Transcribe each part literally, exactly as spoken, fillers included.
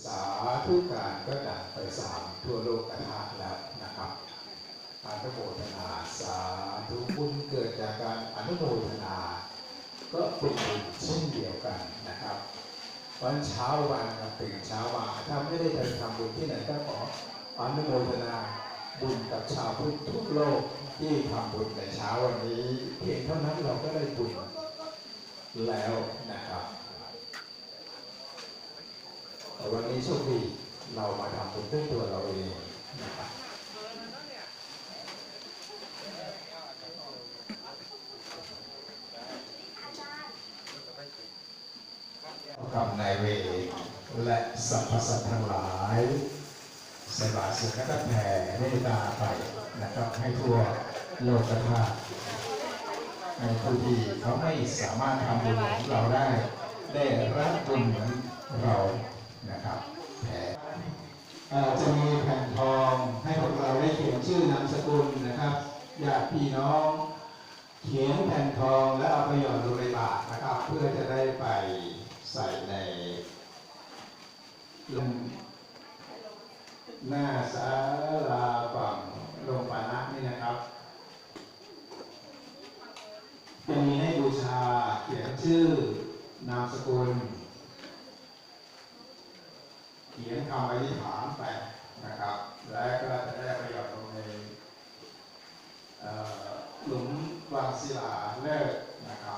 สาธุการก็ดับไปสามทั่วโลกกระทะแล้วนะครับอนุโมทนาสาธุบุญเกิดจากการอนุโมทนาก็เป็นบุญเช่นเดียวกันนะครับวันเช้าวันตื่นเช้ามาถ้าไม่ได้ไปทำบุญที่ไหนก็ขออนุโมทนาบุญกับชาวพุทธทุกโลกที่ทำบุญในเช้าวันนี้เพียงเท่านั้นเราก็ได้บุญแล้วนะครับวันนี้โชคดีเรามาทำบุญด้วยตัวเราเองนะครับกรรมนายเวรและสรรพสัตว์ทั้งหลายสบายสุขก็แผ่เมตตาไปนะครับให้ทั่วโลกธาตุให้ผู้ที่เขาไม่สามารถทำบุญของเราได้ได้รับบุญเหมือนเรานะครับแผ่จะมีแผ่นทองให้พวกเราได้เขียนชื่อนามสกุลนะครับญาติพี่น้องเขียนแผ่นทองและเอาไปหยอดลงในบาตรนะครับเพื่อจะได้ไปใส่ในลงหน้าศาลาฝั่งโรงปานะนี่นะครับจะมีให้บูชาเขียนชื่อนามสกุลเขียนคำอธิษฐานไปนะครับและก็จะได้ประโยชน์ลงในหลุมวางศิลาฤกษ์นะครับ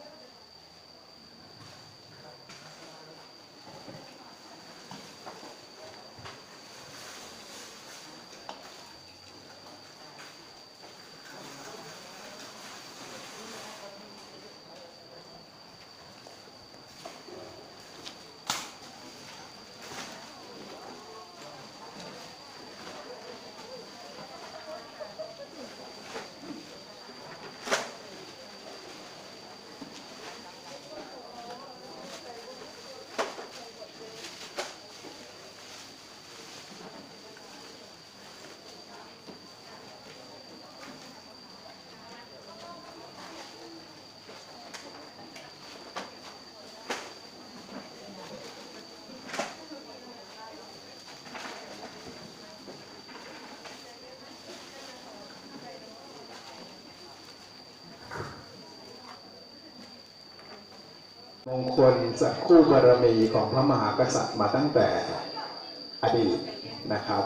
มงคลจากคู่บารมีของพระมหากษัตริย์มาตั้งแต่อดีตนะครับ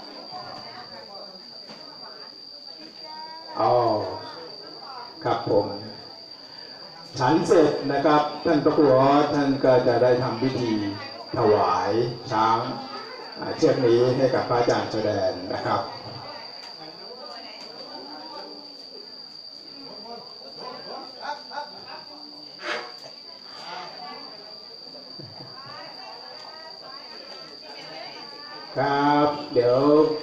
อ๋อครับผมฉันเสร็จนะครับท่านพระครูท่านก็จะได้ทำพิธีถวายช้างเชือกนี้ให้กับพระอาจารย์แสดงนะครับครับเดี๋ยว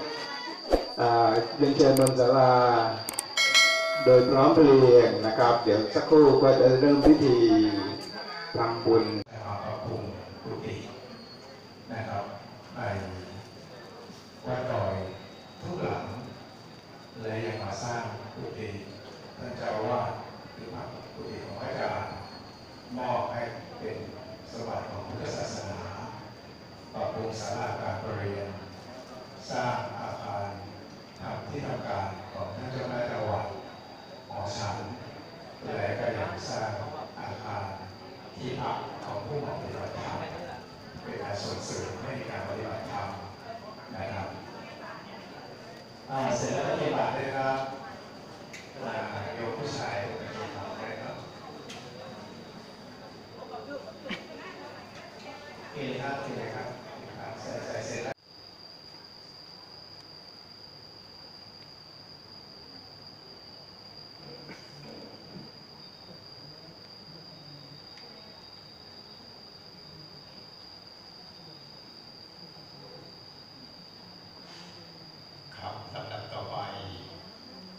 เรียนเชิญบนศาลาโดยพร้อมเพรียงนะครับเดี๋ยวสักครู่ก็จะเริ่มพิธีทำบุญนะครับปรับปรุงกุฏินะครับในวัดดอยทุกหลังและยังมาสร้างกุฏิท่านเจ้าอาวาสหรือพระกุฏิของอาจารย์มอบให้เป็นสมบัติของพุทธศาสนาปรับปรุงศาลาการประเรียนสร้างอาคารทำที่ทำการของท่านเจ้าคณะจังหวัดหอฉันและก็ยังสร้างอาคารที่พักของผู้ปฏิบัติธรรมเป็นการส่งเสริมให้การปฏิบัติธรรมนะครับเสร็จแล้วปฏิบัติเลยครับโยมผู้ชายปฏิบัติเลยครับเอครับเอครับใส่ใส่เสร็จแล้วครับลำดับต่อไป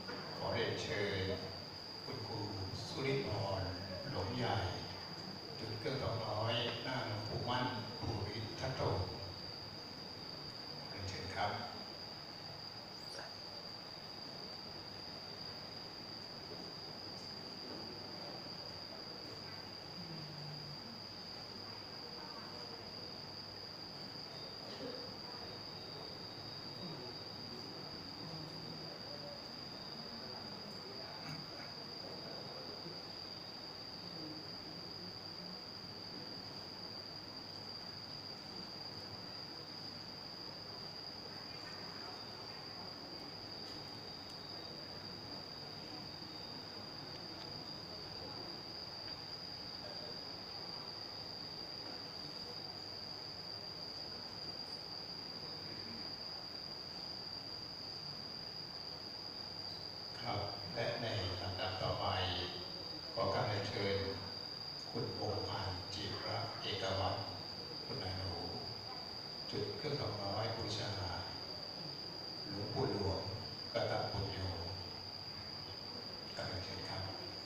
เครื่องดอกไม้บูชาหลวงปู่หลวงกตปุญโญกราบเชิญครับ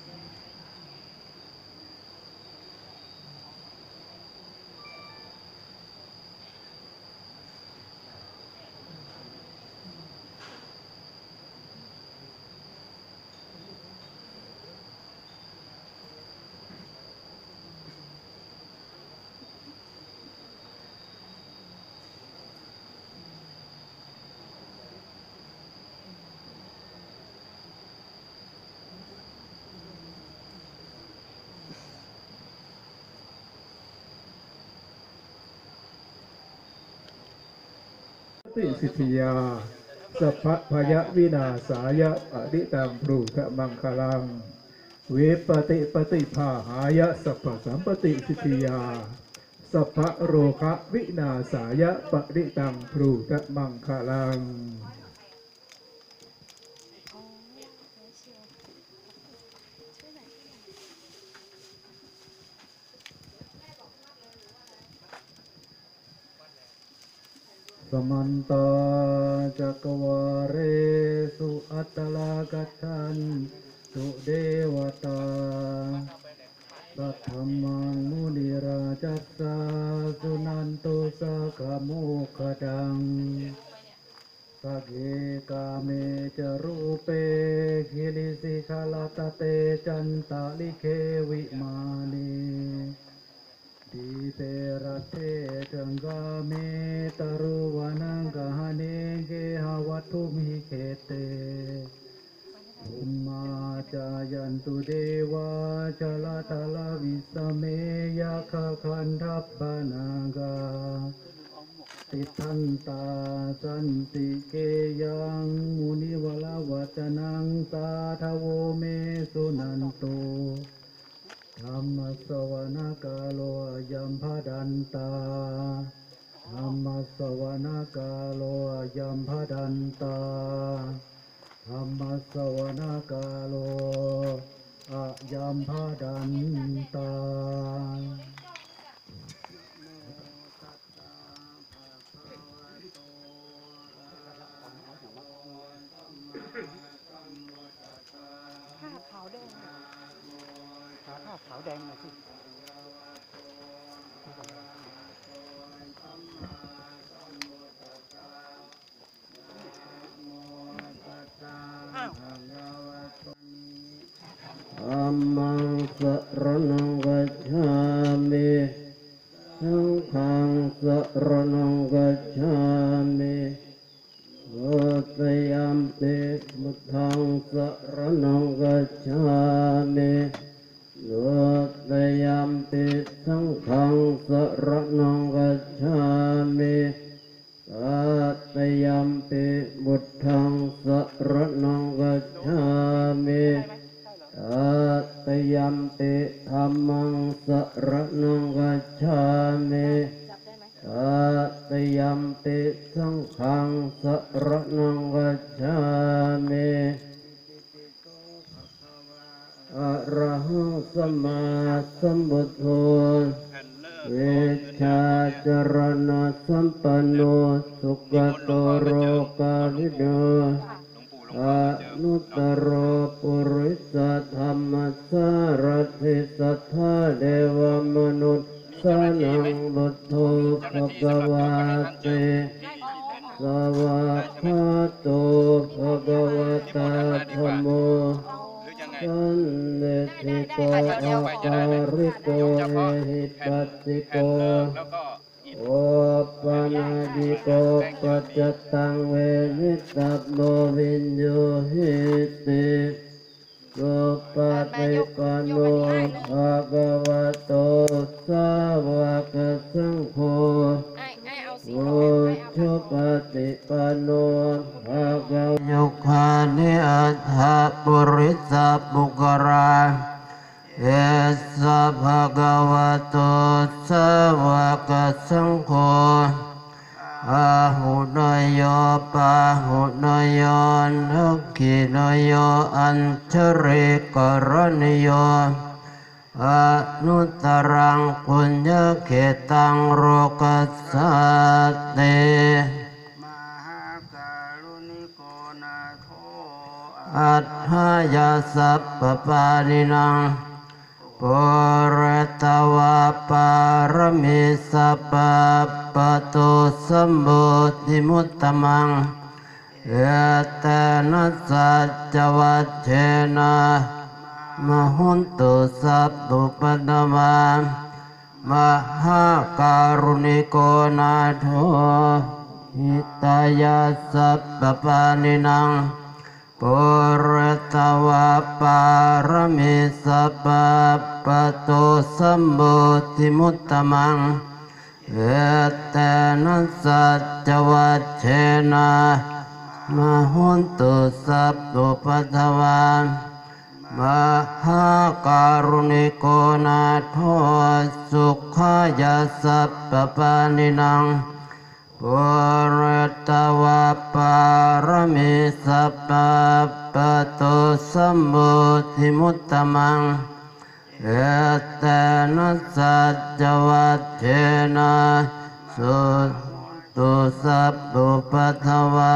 ติสิทธิยาสัพพยวินาสายะอดิตังปรูทะมังคลังเวปติปฏิภาหายะสัพพสัมปติสิทธิยาสัพพโรคะวินาสายะปฏิตังปรูทะมังคลังสมันตาจักวาเรสุอัตตลากัจฉันตุเดวตาสัทธมังมุนิราจัสสาสุนันตุสะขโมคดังสักเกกาเมจรูเปคิลิสิขลาตเตจันตาลิเควิมานีดีเปรเทจังกาเมตรุวานังกหเนเกหวัตถุมิเขเตอุมมาจายันตุเดวาจลาตลาวิสเมยะคคันทัปปนากาติทันตาสันติเกยังมุนิวลาวัจนังสาทโวเมสุนันโตธรรมสวนกาโลยัมพดันตาธรรมสวนกาโลยัมพดันตาธรรมสวนกาโลอะยัมพดันตาผ้าขาวแดงผ้าขาวแดงหน่อยสิธัมมังสรณังกัจฉามิสังฆังสรณังกัจฉามิทุติยัมปิพุทธังสรณังกัจฉามิทุติยัมปิสังฆังสรณังกัจฉามิตติยัมปิพุทธังสรณังกัจฉามิตติยัมปิธัมมังสรณังกัจฉามิตติยัมปิสังฆังสรณังกัจฉามิอะระหังสัมมาสัมพุทโธเวชชาจรณะสัมปันโนสุขโตโรกาลิโนอนุตตรปุริสธรรมสารถิสัทธาเดวมนุษย์สานังบุตโธภควาเตสวากขาโตภควตาธัมโมสันเนติโกอาการิโกเอหิปัสสิโกโอปนาญิโกปัจจตังเวนิตัพโมวินโยหิติโสปฏิปันโนภะคะวะโตสาวกสังโฆโอชุปฏิปันโนภะคะวะโยคานิอัฏฐปุริสปุกราเอสะภะคะวะโตสาวกสังโฆอาหุนยโยปาหุนยโยนักขินยโยอัญชริกรณโยอนุตตรังปุญญเขตังโรกัสสเตมหาการุณิโกนาโทอัฏฐายาสัพพปานินังปุเรตวะปารมิสัพพปตุสัมบุติมุตตมังเอเตนะสัจจวัชเชนะมหุนตุสัพพุปัตตมามหาการุณิโกนาโทหิตายาสัพพปานินังปุเรตวะปารมิสัพพปตุสัมบุติมุตตมังเอเตนะสัจจวัชเชนะมหุนตุสัพพุปัตตวามหาการุณิโกนาโทสุขายาสัพพปานินังปุเรตวะปารมิสัพพปตุสัมบุติมุตตมังเอเตนะสัจจวัชเชนะสุตุสัพพุปัตตวา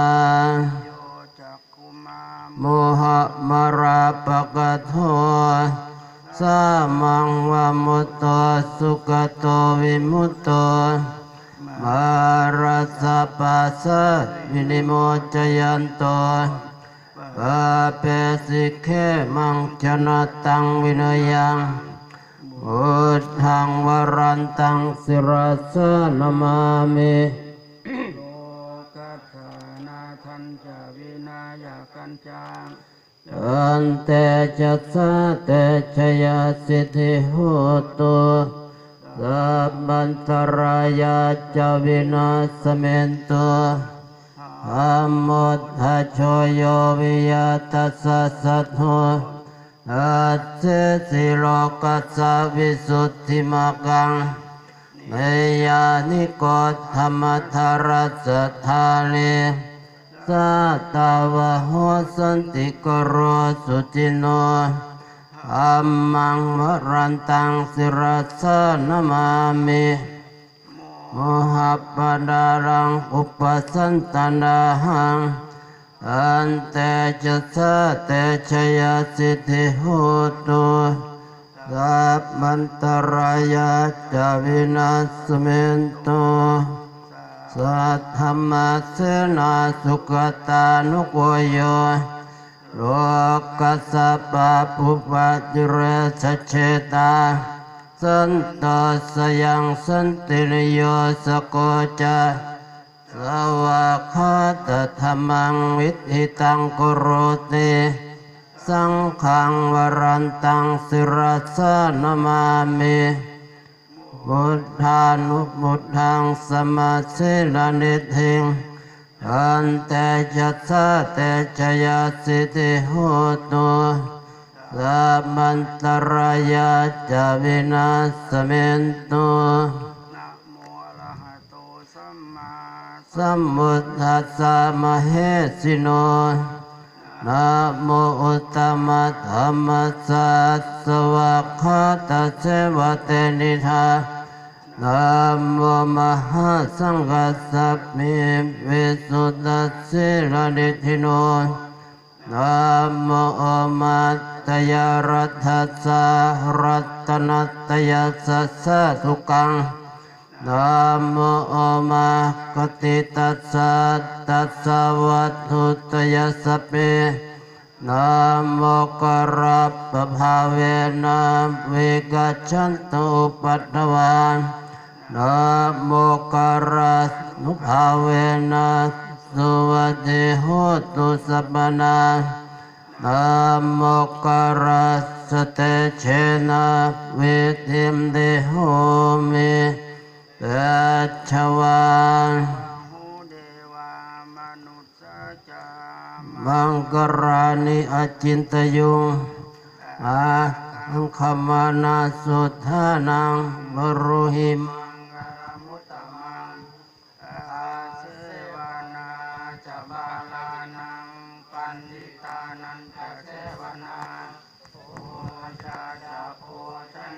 โมหะมราปะกะโทสามังวะมุตโตสุขโตวิมุตโตมารัสสะปัสสะวินิโมจยันโตปะเปสิกเขมังชนะตังวินยังอุทธังวรันตังสิรัสสะนามามิโลกัสสะนาทันจะวินายกันจังอันเตจัสสะเตชยสิทธิโหตุสัพพันตรายาจาวินาสเมนตุอัมโมทัชโชโยวิยตัสสะสัทโธอัจเจสิโลกัสสะวิสุทธิมากังเมยานิโกธรรมธารัสสะธานิสัตตาวะโหสันติกโรสุจิโนอัมมังวรันตังสิรัสสะนามามิโมหะปดารังอุปสันตันดาหังอันเตจัสสะเตชยสิทธิโหตุสัพมันตรายาจาวินาสเมนตุสัทธรรมเสนาสุขตานุโกโยโลกัสสะปะปุปะจิเรสเชตาสันตสยังสันตินโยสโกจะสวากขาตธรรมังวิธิตังกุโรติสังฆังวรันตังสิรัสสะนามามิบุทธานุบุทธังสมาสิลานิทิงอันเตจัสสะเตชยสิทธิโหตุสัพมันตรายาจาวินาสเมนตุสัมมุทัสสะมะเหสิโนนะโมอุตตมะธัมมัสสะสวากขาตะเสวะเตนิธานะโมมหาสังฆัสสะมิวิสุทธัสสิลานิธิโนนะโมมัตตยรัตถัสสะรัตนัตตยัสสะสะทุกังนะโมมากติตัสสะตัสสะวัตถุตยัสสะเปนะโมกรัปปภาเวนะวิกัจฉันตุปัตตวานะโมกรัสนุภาเวนะสุวัติโหตุสัพพนานะโมกรัสสเตเชนะวิธิมเดโหมิเตชะวันมังกรานิอจินตยุงอาอังคมานาสุทานังบรุหิมน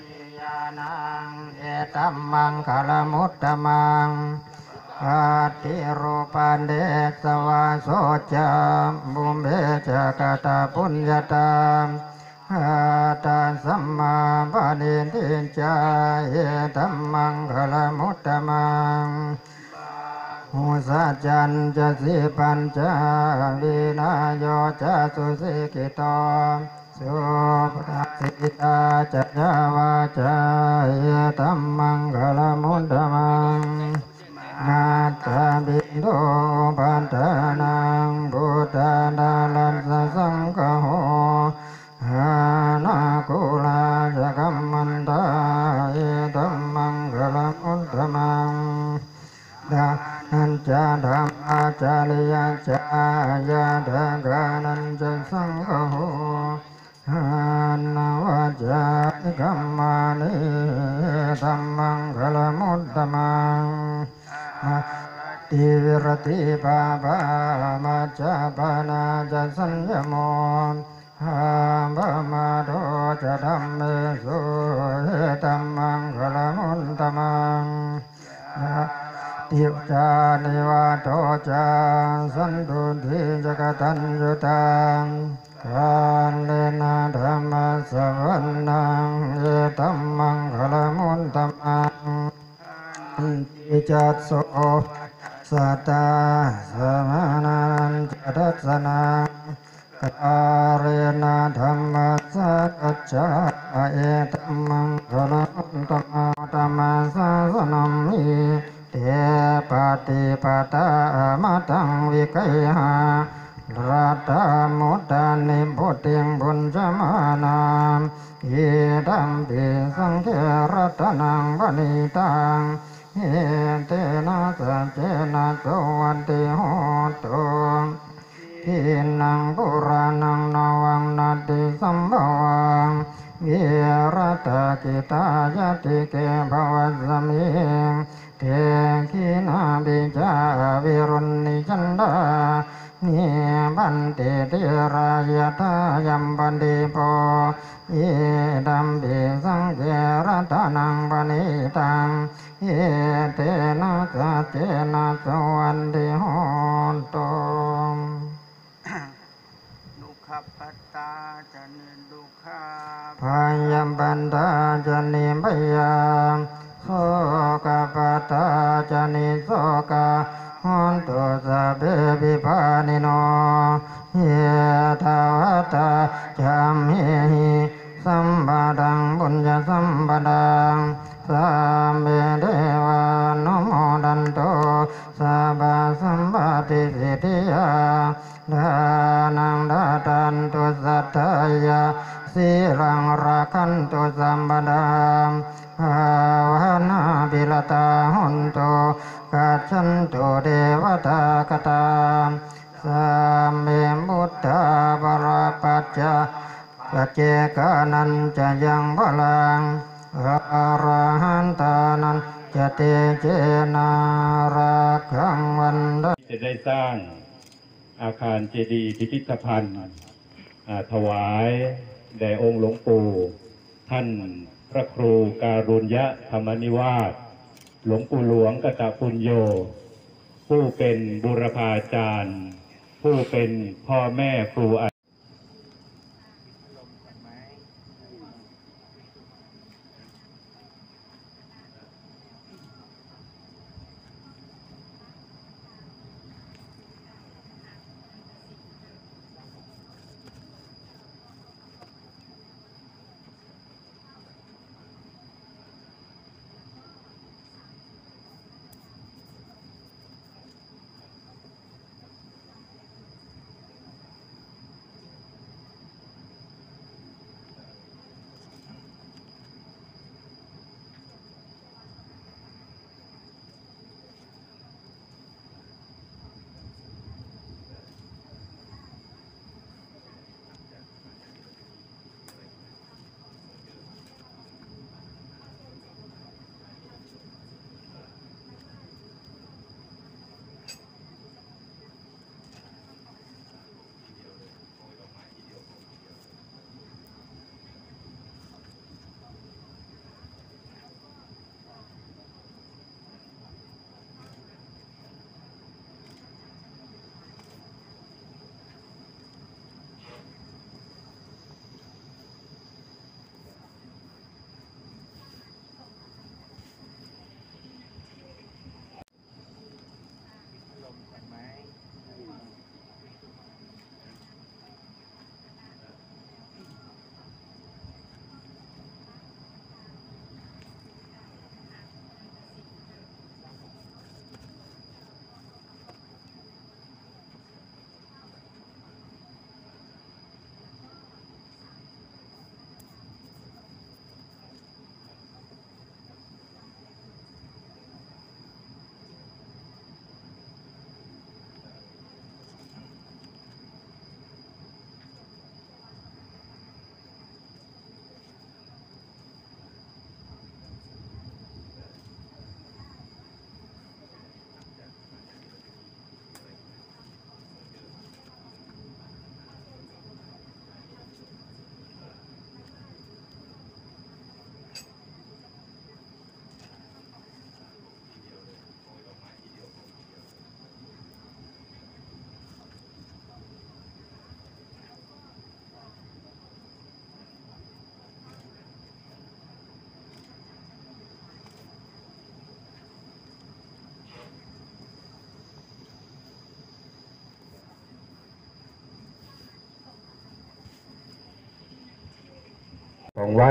ตัมมังคลมุตตมังอาติรูปันเดสวาโสจามบุมเบจกตาปุญญาตามอาตาสัมมาปะนิทินจาเยตัมมังคลมุตตมังหูสัจจันจะสิปัญจวินาโยจะสุสิกิโตสุปฏิสิตาจัจวาจาเยตัมมังคลมุตตมังนาตาบิโดปันตานังพุทธานาลันสสังฆโหหานาคุลาจะกัมมันตาเยตัมมังคลมุตตมังดานันจาธรรมอาจาริยจายาทากานันจะสังฆโหหานาวาจากัมมานิธัมมังคลมุตตมังติวิรติปาปามาจาปานาจะสัญญโมหาบามาโดจะธัมเมสุธัมมังคลมุตตมังติวจานิวาโตจาสันตุทิจกตัญญุตังกาเลนะธรรมสวรนังเยตัมมังคลมุตตมังติจัตโสสัตตาสมานันจะทัสสนังกาเรนะธรรมสัจจาเอตัมมังคลมุตตมังธัมมัสสะสนัมมิเตปฏิปตามาตังวิกัยหารัตมุตตานิพุติงบุญจมานังเยตัมปิสังเกรัตนังปณิตังเอเตนะสัจเจนะสวัสดิโหตุทินังปุรานังนาวังนาติสัมภวังเวรัตกิตายติเกภวัสสมิงเทขินาบิจาวิรุณนิจันดานิบันเตติรายทายัมปันติโปเยดัมปิสังเกรัตนังปณิตังเยเตนะสัจเจนะสวัสดิโหตุดุขปัตตาจะนิดุขาพายัมปันตาจะนิพยังโสกปัตตาจะนิโสกาหันตุสัพเพวิภานิโนเยทาวตาจามเหิสัมปะดังบุญญสัมปะดังสัมเมเทวานุโมดันโตสัพพสัมปติสิทธิยาดานังดาตันตุสัทธายาสีรังราคันตุสัมปะดังภาวนาบิลตาหุนโตกัจฉันโตเทวตากตาสัมเมมุตตาปราปัจจาปัจเจกานันจะยังพลังอรหันตานันจะเตเจนารักขังวันดาจะได้สร้างอาคารเจดีย์พิพิธภัณฑ์ถวายแด่องค์หลวงปู่ท่านพระครูการุญยธรรมนิวาสหลวงปู่หลวงกตปุญโญผู้เป็นบูรพาจารย์ผู้เป็นพ่อแม่ครูอาของวัด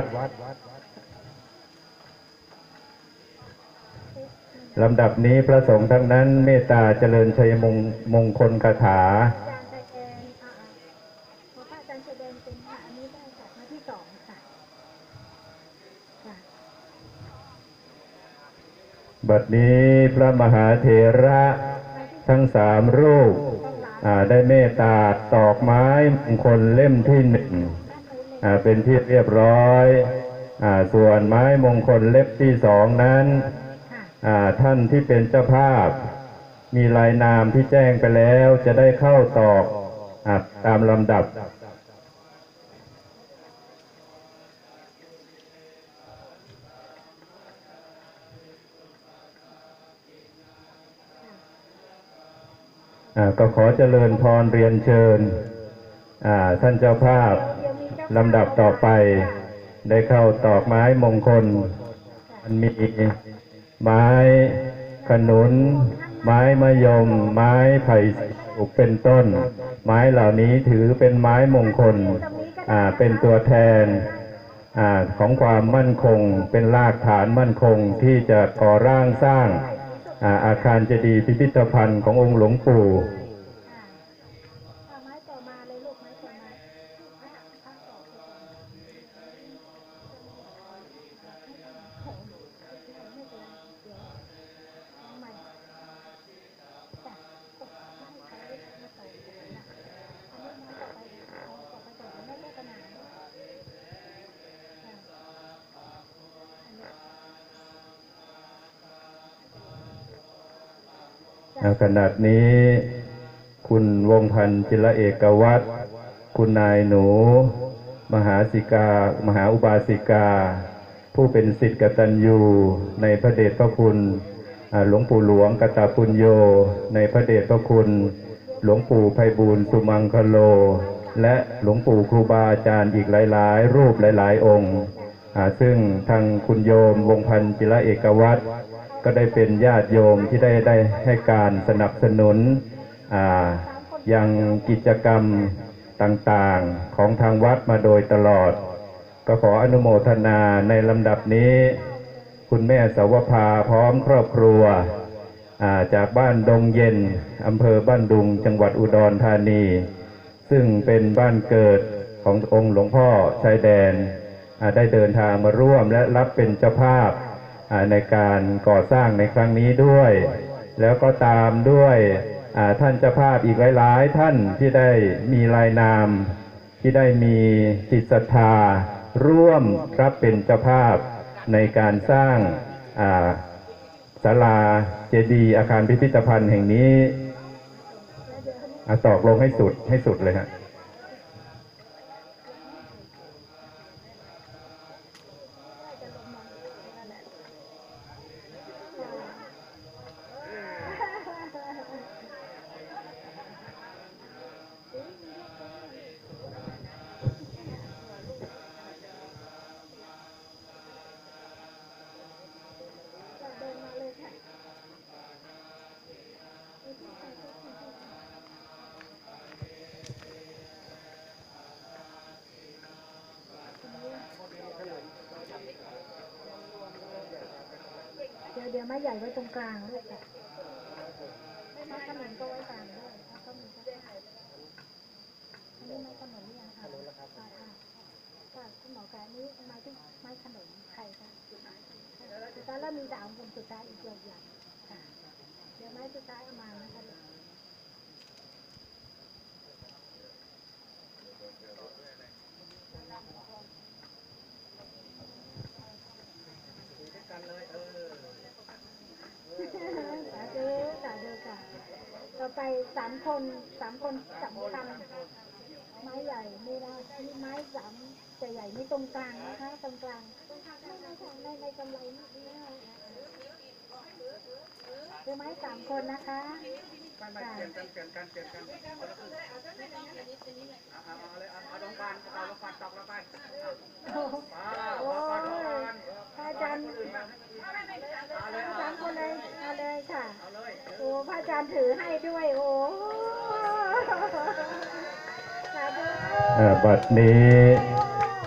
ลำดับนี้พระสงฆ์ทั้งนั้นเมตตาเจริญชัยมงมงคลคาถาอาจารย์ตะแกนอ่าพอพระอาจารย์แสดงเป็นค่ะอันนี้ได้ค่ะมาที่สองค่ะค่ะบัดนี้พระมหาเถระทั้งสามรูปอ่าได้เมตตาตอกไม้มงคลเล่มที่หนึ่งอ่าเป็นที่เรียบร้อยอ่าส่วนไม้มงคลเล่มที่สองนั้นอ่าท่านที่เป็นเจ้าภาพมีรายนามที่แจ้งไปแล้วจะได้เข้าตอกอ่าตามลำดับอ่าก็ขอเจริญพรเรียนเชิญอ่าท่านเจ้าภาพลำดับต่อไปได้เข้าตอกไม้มงคลมันมีไม้ขนุนไม้มะยมไม้ไผ่สุกเป็นต้นไม้เหล่านี้ถือเป็นไม้มงคลอ่าเป็นตัวแทนอ่าของความมั่นคงเป็นรากฐานมั่นคงที่จะก่อร่างสร้างอ่าอาคารเจดีย์พิพิธภัณฑ์ขององค์หลวงปู่เอาไม้ต่อมาเลยลูกไม้ต่อมาข้างข้างต่อไปก่อนไม่เป็นไรเดี๋ยวเอาใหม่จ้ะตกไม่ใช้มาต่อนะอันนี้ไม้ต่อไปเอาต่อไปก่อนไม่ได้ขนาดนี้ขณะนี้คุณวงพันธ์จิรเอกวัฒน์คุณนายหนู มหาสิกามหาอุบาสิกา ผู้เป็นศิษย์กตัญญูในพระเดชพระคุณหลวงปู่หลวงกตปุญโญในพระเดชพระคุณหลวงปู่ไพบูลย์สุมังคโล และหลวงปู่ครูบาอาจารย์อีกหลายๆรูปหลายๆองค์ซึ่งทางคุณโยมวงพันธ์จิรเอกวัฒน์ก็ได้เป็นญาติโยมที่ได้ได้ให้การสนับสนุนยังกิจกรรมต่างๆของทางวัดมาโดยตลอดก็ขออนุโมทนาในลำดับนี้คุณแม่สาวภาพร้อมครอบครัวจากบ้านดงเย็นอำเภอบ้านดุงจังหวัดอุดรธานีซึ่งเป็นบ้านเกิดขององค์หลวงพ่อชายแดนได้เดินทางมาร่วมและรับเป็นเจ้าภาพในการก่อสร้างในครั้งนี้ด้วยแล้วก็ตามด้วยท่านเจ้าภาพอีกหลายๆท่านที่ได้มีรายนามที่ได้มีจิตศรัทธาร่วมรับเป็นเจ้าภาพในการสร้างศาลาเจดีย์อาคารพิพิธภัณฑ์แห่งนี้ตอกลงให้สุดให้สุดเลยฮะเดี๋ยวเดี๋ยวไม้ใหญ่ไว้ตรงกลางลูกจ้ะไม้ขนุนก็ไว้กลางด้วยแล้วก็มีอันนี้ไม้ขนุนนี่ยังค่ะอ่าอ่าค่ะคุณหมอคะอันนี้ไม้ที่ไม้ขนุนใครคะสุดท้ายแล้วมีสามคนสุดท้ายอีกอย่างอย่างค่ะเดี๋ยวไม้สุดท้ายเอามานะคะสาธุสาธุค่ะต่อไปสามคนสามคนสำคัญไม้ใหญ่ไม่ได้นี่ไม้สามจะใหญ่ไม่ตรงกลางนะคะตรงกลางไม่ไม่ทางในในกำไรนี่คือไม้สามคนนะคะค่ะเปลี่ยนกันเปลี่ยนกันเปลี่ยนกันเอาเอาเลยเอาลงบานเอาลงบานตอกลงไปโอ้ยพระอาจารย์สามคนเลยเอาเลยค่ะโอ้พระอาจารย์ถือให้ด้วยโอ้บัดนี้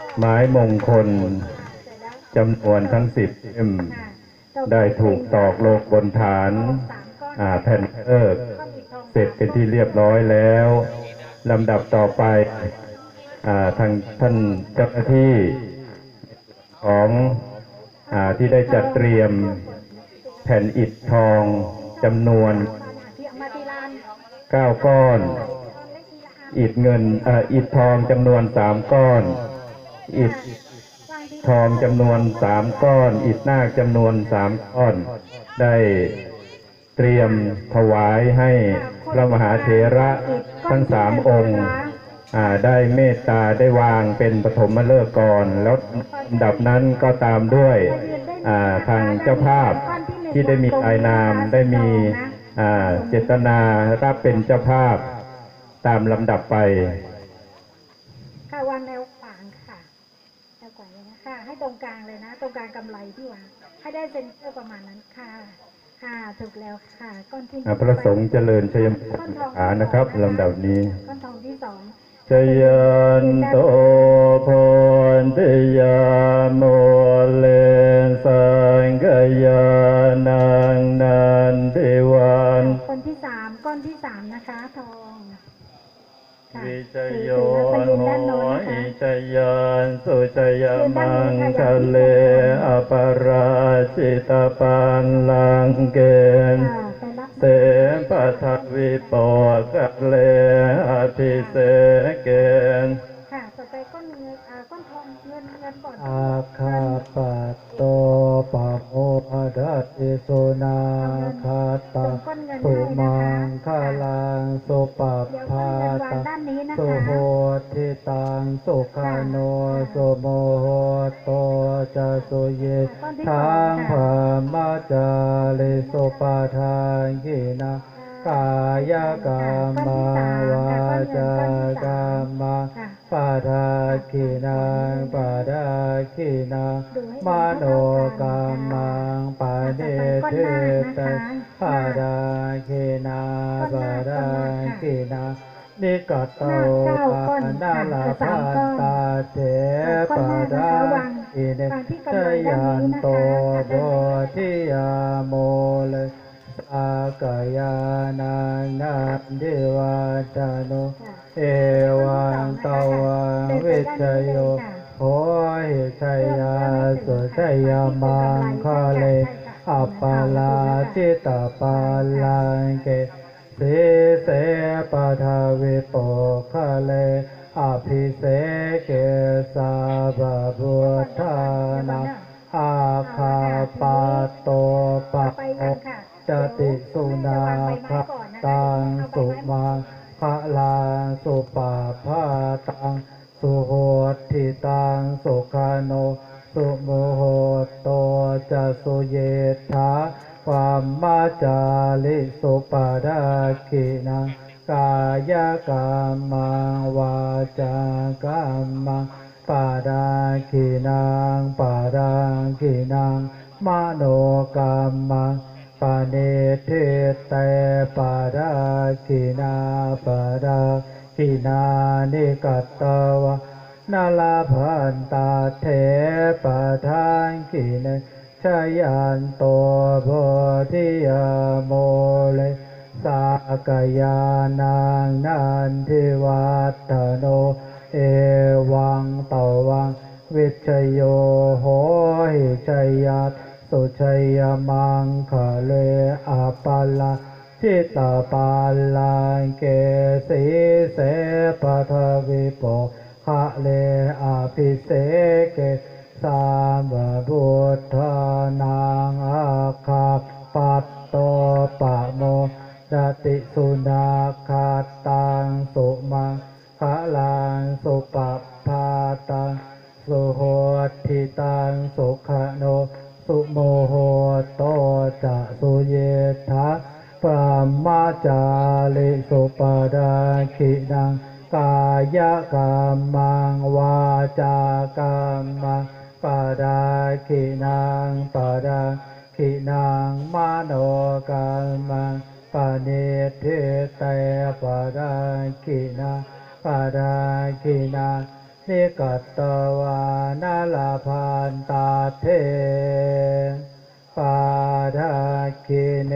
ไม้มงคลจำนวนทั้งสิบเล่มได้ถูกตอกลงบนฐานแผ่นเอิกเสร็จเป็นที่เรียบร้อยแล้วลำดับต่อไปทางท่านเจ้าหน้าที่ของที่ได้จัดเตรียมแผ่นอิฐทองจำนวนเก้าก้อนอิฐเงินอิฐทองจำนวนสามก้อนอิฐทองจำนวนสามก้อนอิฐนาคจำนวนสามก้อนได้เตรียมถวายให้พระมหาเถระทั้งสามองค์ได้เมตตาได้วางเป็นปฐมฤกษ์ก่อนแล้วลำดับนั้นก็ตามด้วยทางเจ้าภาพที่ได้มีรายนามได้มีเจตนารับเป็นเจ้าภาพตามลำดับไปค่ะวางแนวขวางค่ะแนวขวางเลยนะค่ะให้ตรงกลางเลยนะตรงกลางกำไลที่วางให้ได้เซนเตอร์ประมาณนั้นค่ะค่ะถูกแล้วค่ะก้อนที่พระสงฆ์เจริญชัยมงคลฐานนะครับลำดับนี้ก้อนทองที่สองชยันโตโพธิยาโมเลสังกยานังนันติวันคนที่สามก้อนที่สามนะคะทองวิจโยโหอิชยันสุชยมังคะเลอปราชิตปันลังเกณเตปะทวิปกะเลอภิเสเกณค่ะต่อไปก้อนเงินก้อนทองเงินเงินก่อนอาคาปัตโตปะโมดัตติสุนาคาตาสุมังคาลังสุปปาตาสุโหติตังสุขาโนสุโมโหโตจะสุเยทังพามะจาริสุปาทานกินากายกรรมวาจากรรมปาทาคินังปาทาคินังมโนกรรมังปาเนเทตปาทาคินังปาทาคินังนิกัตโตปานาลาภันตาเถปาทาอิเนชยันโตโพธิยาโมเลอากายานังนันทิวัฒโนเอวังตวังวิชโยโหหิชยาสุชยมังคะเลอัปปาลาจิตาปาลังเกสีเสปะทวิปคะเลอภิเสเกสาบะพุทธานาอาคาปะโตปะจติสุนาคตังสุมาภะลาสุปาภาตังสุโหติตังสุขาโนสุโมโหโตจะสุเยธาความมาจาลิสุปาดาคินังกายกรรมังวาจากรรมังปาดาคินังปาดาคินังมโนกรรมังปาเนเทเตปาดาคินาปาดาคินานิกัตตวะนาลาภันตาเถปาทานคิเนชยันโตโพธิยาโมเลสากยานังนันทิวัฒโนเอวังตวังวิชโยโหหิชยัตสุชัยมังคะเลอปาลาจิตาปาลังเกสีเสปะทวิปคะเลอภิเสเกสามพุทธานังอาคาปัตโตปะโมดติสุนาคาตังสุมังคะลังสุปปาตังสุโหติตังสุขโนสุโมโหโตจะสุเยธาปรามาจาลิสุปาดาคินังกายกรรมังวาจากรรมังปาดาคินังปาดาคินังมโนกรรมังปาเนเทเตปาดาคินังปาดาคินังสิกัตตวานาลาพันตาเทปาทาคิเน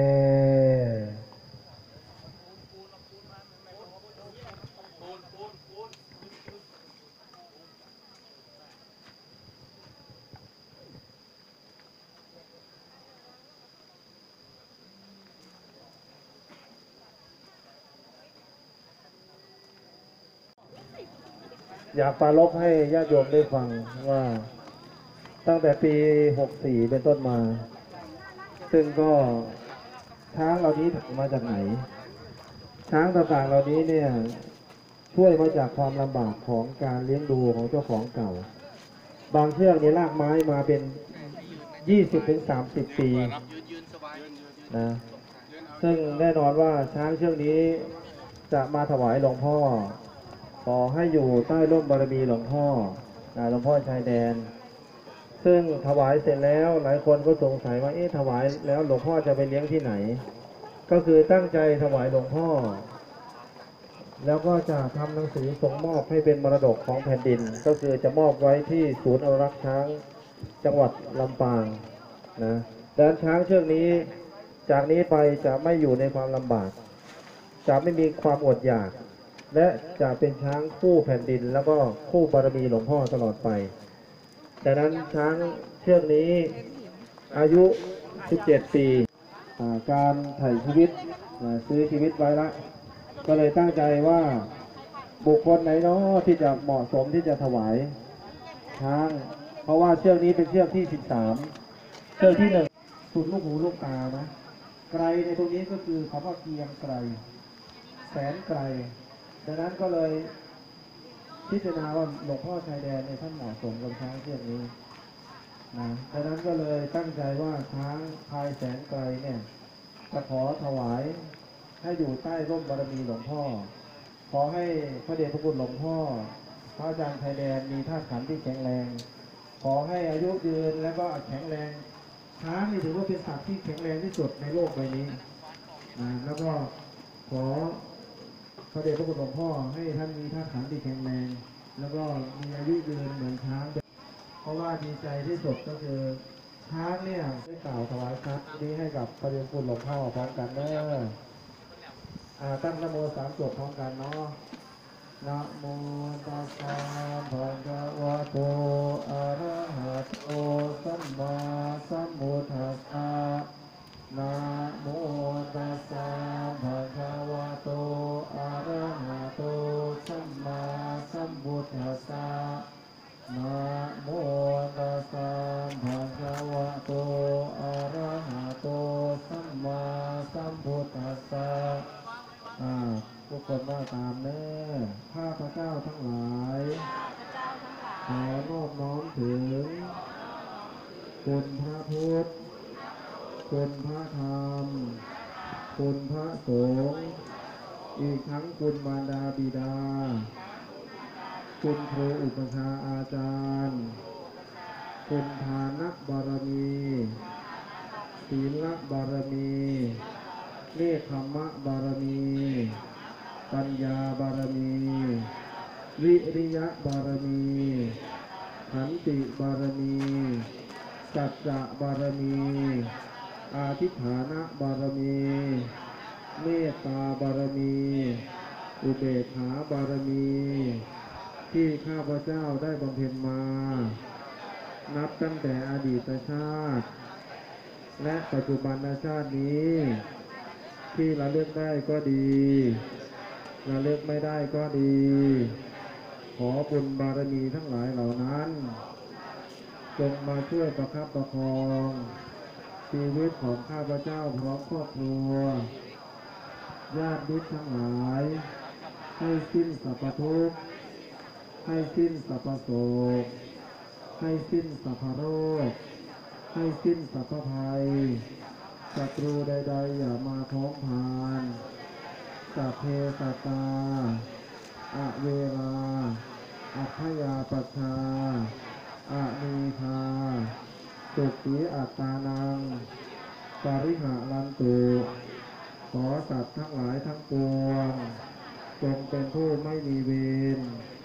อยากปรารภให้ญาติโยมได้ฟังว่าตั้งแต่ปีหกสี่เป็นต้นมาซึ่งก็ช้างเหล่านี้มาจากไหนช้างต่างๆเหล่านี้เนี่ยช่วยมาจากความลำบากของการเลี้ยงดูของเจ้าของเก่าบางเชือกนี่ลากไม้มาเป็น ยี่สิบถึงสามสิบ ปีนะซึ่งแน่นอนว่าช้างเชือกนี้จะมาถวายหลวงพ่อขอให้อยู่ใต้ร่มบารมีหลวงพ่อหลวงพ่อชายแดนซึ่งถวายเสร็จแล้วหลายคนก็สงสัยว่าเอ๊ะถวายแล้วหลวงพ่อจะไปเลี้ยงที่ไหนก็คือตั้งใจถวายหลวงพ่อแล้วก็จะทำหนังสือส่งมอบให้เป็นมรดกของแผ่นดินก็คือจะมอบไว้ที่ศูนย์อนุรักษ์ช้างจังหวัดลำปางนะดังนั้นช้างเชือกนี้จากนี้ไปจะไม่อยู่ในความลำบากจะไม่มีความอดอยากและจะเป็นช้างคู่แผ่นดินแล้วก็คู่บารมีหลวงพ่อตลอดไปดังนั้นช้างเชือกนี้อายุสิบเจ็ดปีการไถ่ชีวิตซื้อชีวิตไว้ละก็เลยตั้งใจว่าบุคคลไหนเนาะที่จะเหมาะสมที่จะถวายช้างเพราะว่าเชือกนี้เป็นเชือกที่สิบสามเชือกที่หนึ่งสุดลูกหูลูกตานะไกลในตรงนี้ก็คือคำว่าเกียงไกลแสนไกลดังนั้นก็เลยพิจารณาว่าหลวงพ่อชายแดนในท่านเหมาะสมกับช้างเชือกนี้นะดังนั้นก็เลยตั้งใจว่าช้างพายแสนไกลเนี่ยจะขอถวายให้อยู่ใต้ร่มบารมีหลวงพ่อขอให้พระเดชพระคุณหลวงพ่อพระอาจารย์ชายแดนมีธาตุขันธ์ที่แข็งแรงขอให้อายุยืนและก็แข็งแรงช้างนี่ถือว่าเป็นสัตว์ที่แข็งแรงที่สุดในโลกใบนี้นะแล้วก็ขอพระเดชพระคุณหลวงพ่อให้ท่านมีธาตุขันธ์ที่แข็งแรงแล้วก็มีอายุยืนเหมือนช้างเพราะว่าดีใจที่สุดก็คือช้างเนี่ยได้กล่าวถวายทรัพย์นี้ให้กับพระเดชพระคุณหลวงพ่อพร้อมกันเด้อตั้งนะโมสามจบพร้อมกันเนาะนะโมตัสสะภะคะวะโตอะระหะโตสัมมาสัมพุทธัสสะนะโมตัสสะภะคะวะโตอะระหะโตสัมมาสัมพุทธัสสะนะโมตัสสะภะคะวะโตอะระหะโตสัมมาสัมพุทธัสสะทุกคนว่าตามเน้อข้าพเจ้าทั้งหลายขอนอบน้อมถึงคุณพระพุทธคุณพระธรรมคุณพระสงฆ์อีกทั้งคุณมารดาบิดาคุณครูอุปชาอาจารย์คุณทานบารมีศีลบารมีเนคขมะบารมีปัญญาบารมีวิริยะบารมีขันติบารมีสัจจะบารมีอาทิฏฐานะบารมีเมตตาบารมีอุเบกขาบารมีที่ข้าพเจ้าได้บำเพ็ญมานับตั้งแต่อดีตชาติและปัจจุบันชาตินี้ที่ระลึกได้ก็ดีระลึกไม่ได้ก็ดีขอบุญบารมีทั้งหลายเหล่านั้นจงมาช่วยประคับประคองชีวิตของข้าพเจ้าพร้อมครอบครัวญาติมิตรทั้งหลายให้สิ้นสรรพทุกข์ให้สิ้นสรรพโศกให้สิ้นสรรพโรคให้สิ้นสรรพภัยศัตรูใดๆอย่ามาท้องพานสัพเพสัตตาอเวราอัพยาปัชชาอานีคาสุขีอัตตานังปริหารันตุขอสัตว์ทั้งหลายทั้งปวงจงเป็นผู้ไม่มีเวร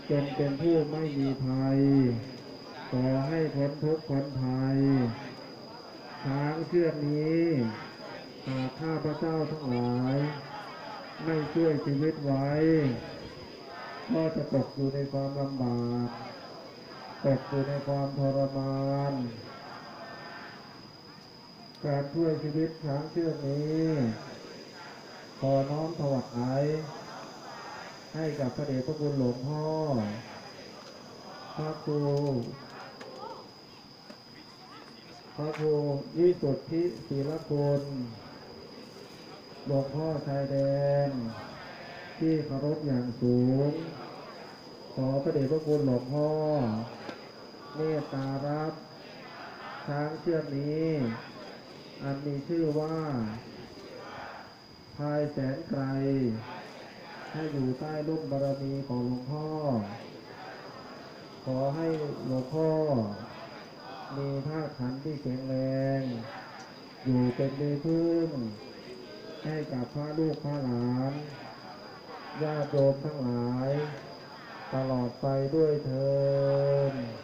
จงเป็นผู้ไม่มีภัยขอให้พ้นทุกข์พ้นภัยช้างเชือกนี้หากข้าพเจ้าทั้งหลายไม่ช่วยชีวิตไว้ก็จะตกอยู่ในความลำบากตกอยู่ในความทรมานการช่วยชีวิตช้างเชือกนี้ขอน้อมถวายให้กับพระเดชพระคุณหลวงพ่อพระครูพระครูวิสุทธิศีลคุณหลวงพ่อชายแดนที่เคารพอย่างสูงขอพระเดชพระคุณหลวงพ่อเมตตารับช้างเชือกนี้อันมีชื่อว่าพายแสนไกลให้อยู่ใต้ร่มบารมีของหลวงพ่อขอให้หลวงพ่อมีธาตุขันธ์ที่แข็งแรงอยู่เป็นที่พึ่งให้กับพระลูกพระหลานญาติโยมทั้งหลายตลอดไปด้วยเถิด